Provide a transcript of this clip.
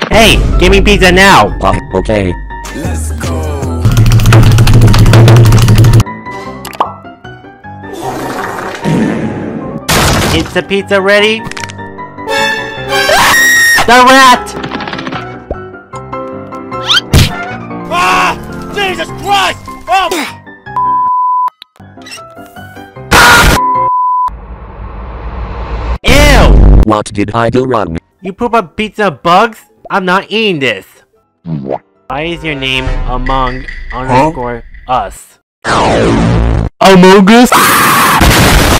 Hey, give me pizza now! Okay. Let's go. Is the pizza ready? The rat! Ah! Jesus Christ! Oh! Ew! What did I do wrong? You poop up pizza bugs? I'm not eating this. Why is your name Among _ us? Among Us?